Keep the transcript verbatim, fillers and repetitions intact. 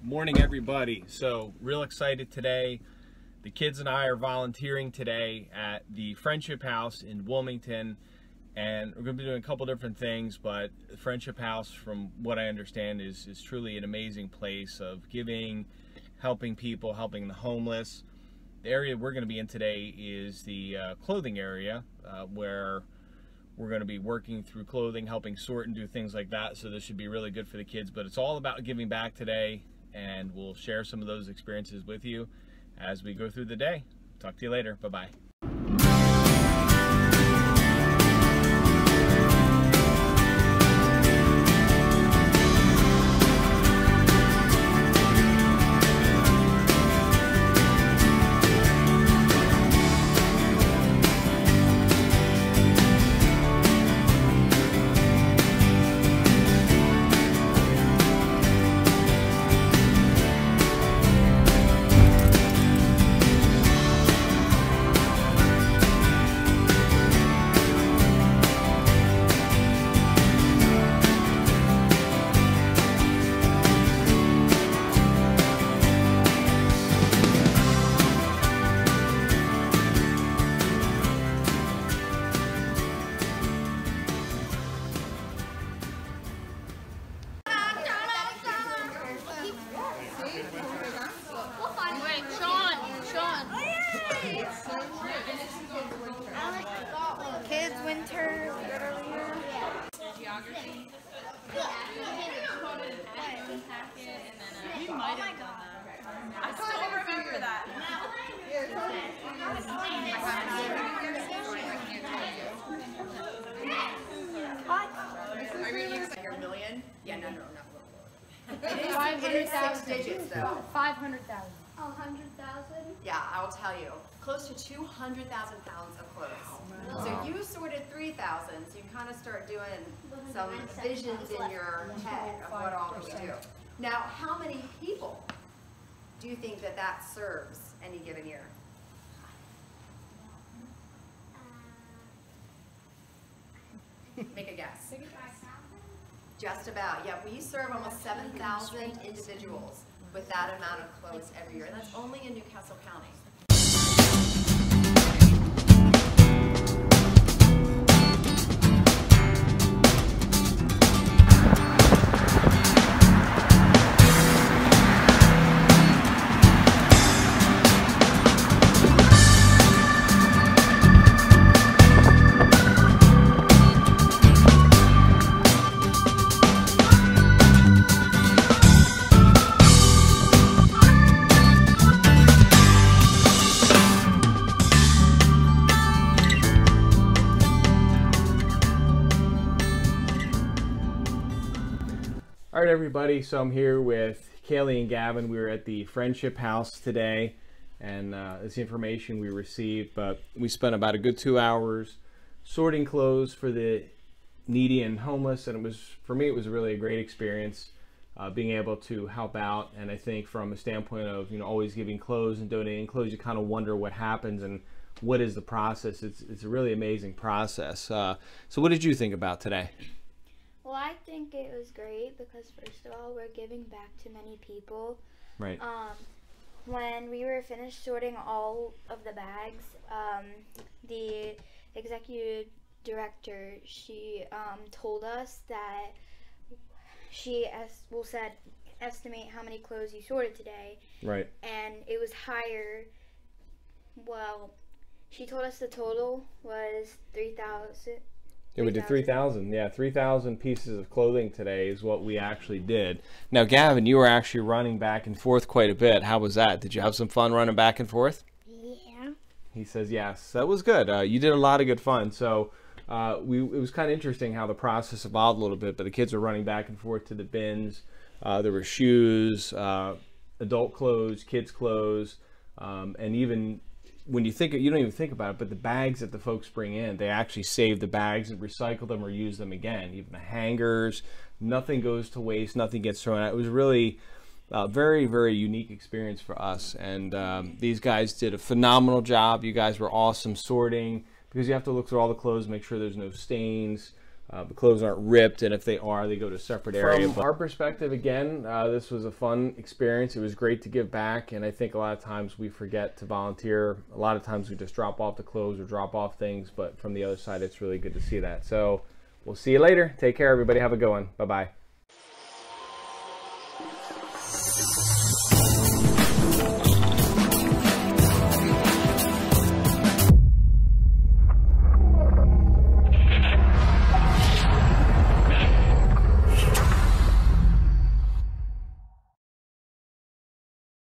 Morning, everybody. So real excited today. The kids and I are volunteering today at the Friendship House in Wilmington, and we're going to be doing a couple different things, but the Friendship House, from what I understand, is, is truly an amazing place of giving, helping people, helping the homeless. The area we're going to be in today is the uh, clothing area, uh, where we're going to be working through clothing, helping sort and do things like that. So this should be really good for the kids, but it's all about giving back today, and we'll share some of those experiences with you as we go through the day. Talk to you later. Bye-bye. Kids, winter, geography. We might have done that. I still remember that. Are you using your million? Yeah, no, no, not a little. It is, five it hundred is thousand. six digits though. Five hundred thousand. A hundred thousand? Yeah, I'll tell you. Close to two hundred thousand pounds of clothes. So you sorted three thousand, so you kind of start doing some visions in your head of what all we do. Now, how many people do you think that that serves any given year? Make a guess. Just about. Yeah, we serve almost seven thousand individuals with that amount of clothes every year, and that's only in Newcastle County. All right, everybody, so I'm here with Kaylee and Gavin. We were at the Friendship House today, and uh, it's the information we received, but we spent about a good two hours sorting clothes for the needy and homeless, and it was, for me, it was really a great experience, uh, being able to help out. And I think from a standpoint of, you know, always giving clothes and donating clothes, you kind of wonder what happens and what is the process. It's, it's a really amazing process. Uh, so what did you think about today? Well, I think it was great because, first of all, we're giving back to many people. Right. Um, when we were finished sorting all of the bags, um, the executive director, she um, told us that she es well said estimate how many clothes you sorted today. Right. And it was higher. Well, she told us the total was three thousand. Yeah, we did three thousand. Yeah, three thousand pieces of clothing today is what we actually did. Now, Gavin, you were actually running back and forth quite a bit. How was that? Did you have some fun running back and forth? Yeah. He says yes. That was good. Uh, you did a lot of good fun. So uh, we, it was kind of interesting how the process evolved a little bit, but the kids were running back and forth to the bins. Uh, there were shoes, uh, adult clothes, kids' clothes, um, and even when you think, you don't even think about it, but the bags that the folks bring in, they actually save the bags and recycle them or use them again. Even the hangers, nothing goes to waste, nothing gets thrown out. It was really a very, very unique experience for us. And um, these guys did a phenomenal job. You guys were awesome sorting, because you have to look through all the clothes, make sure there's no stains. uh, the clothes aren't ripped, and if they are, they go to a separate area. From our perspective, again, uh, this was a fun experience. It was great to give back, and I think a lot of times we forget to volunteer. A lot of times we just drop off the clothes or drop off things, but from the other side, it's really good to see that. So we'll see you later. Take care, everybody. Have a good one. Bye-bye.